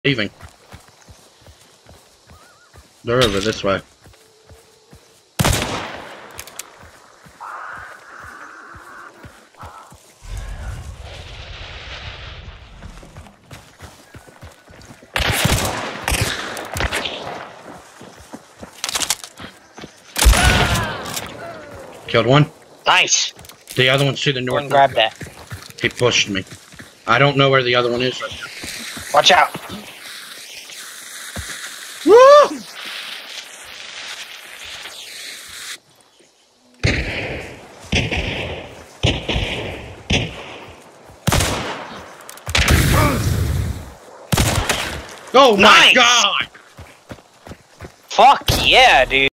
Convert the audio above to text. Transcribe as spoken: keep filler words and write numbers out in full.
Leaving. They're over this way. Killed one. Nice. The other one's to the north. Go and grab that. He pushed me. I don't know where the other one is right now. Watch out. Woo! Oh my Nice. God! Fuck yeah, dude.